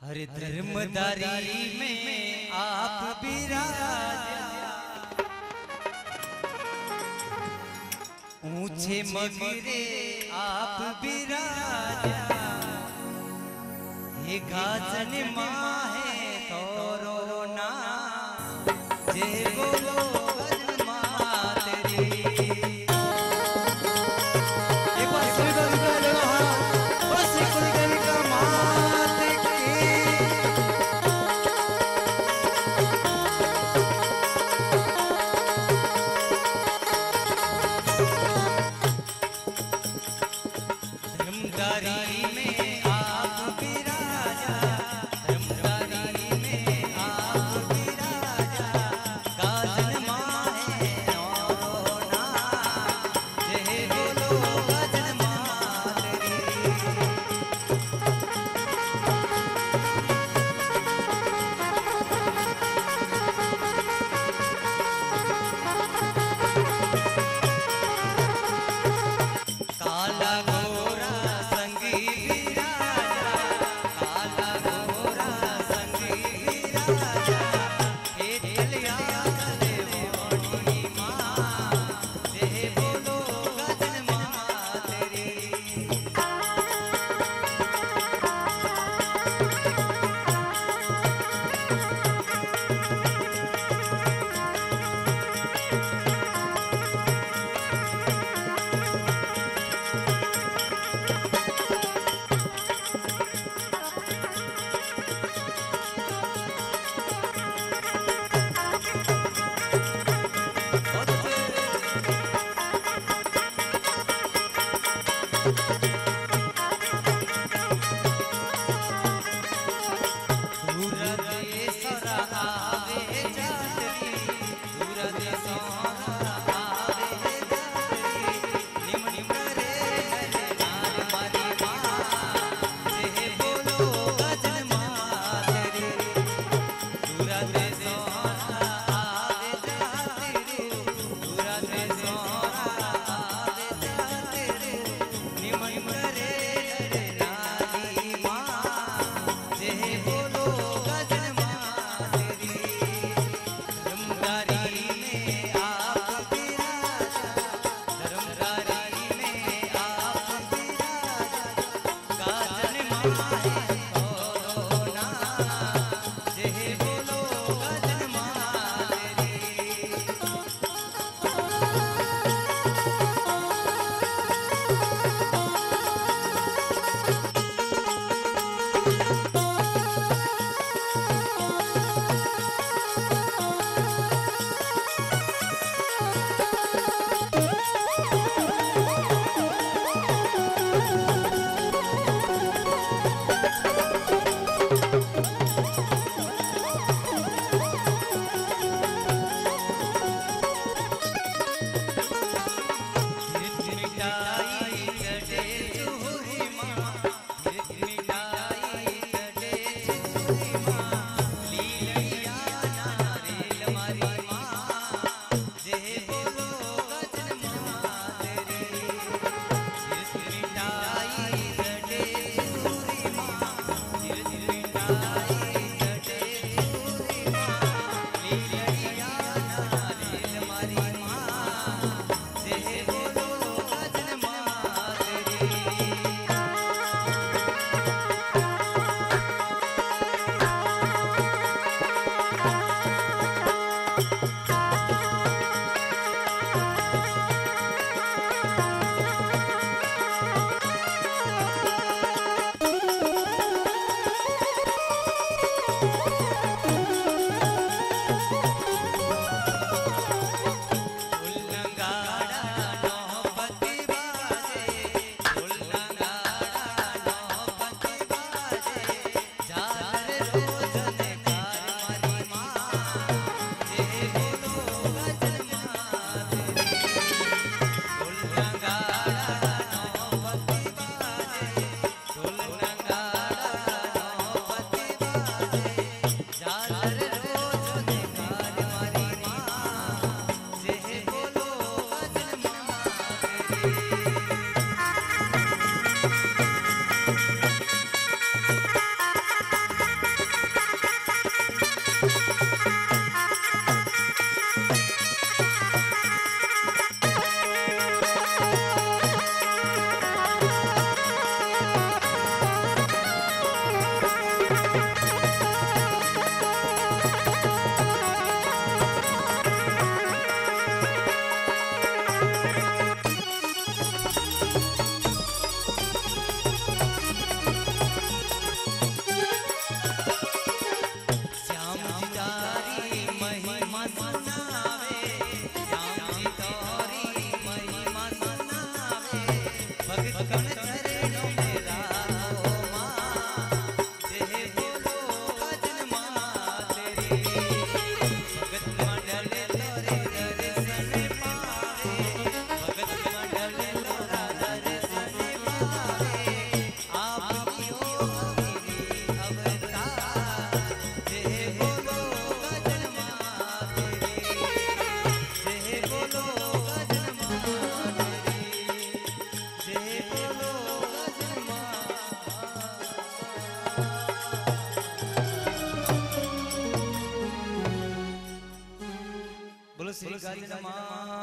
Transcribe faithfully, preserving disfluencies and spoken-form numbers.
हर धर्मदारी में आप विराजा, ऊंचे मगिरे आप विराजा, हे गाजन माहे तोरो ना जय बोलो गाजन माँ तेरी। एक बार सभी को निकाल लो हाथ, बस एक को निकाल का मात की। धर्मदारी में आप विराजा, धर्मदारी में आप विराजा, गाजन माहे तोरो ना जय बोलो गाजन माँ तेरी। काला घोरा संगी विराजा, काला घोरा संगी विराजा, हे चलिया चले मोड़ी माँ जय बोलो गाजन माँ तेरी। गजन माँ